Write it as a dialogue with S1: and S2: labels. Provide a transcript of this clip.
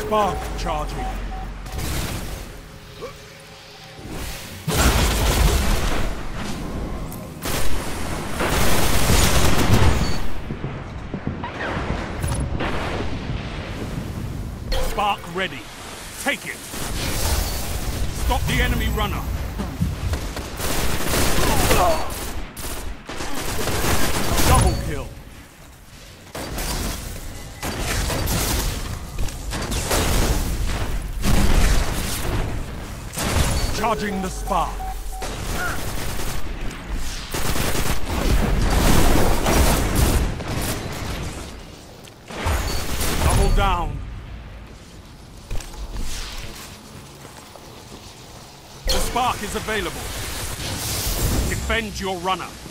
S1: Spark charging. Spark ready. Take it. Stop the enemy runner. Double kill. Charging the spark. Double down. The spark is available. Defend your runner.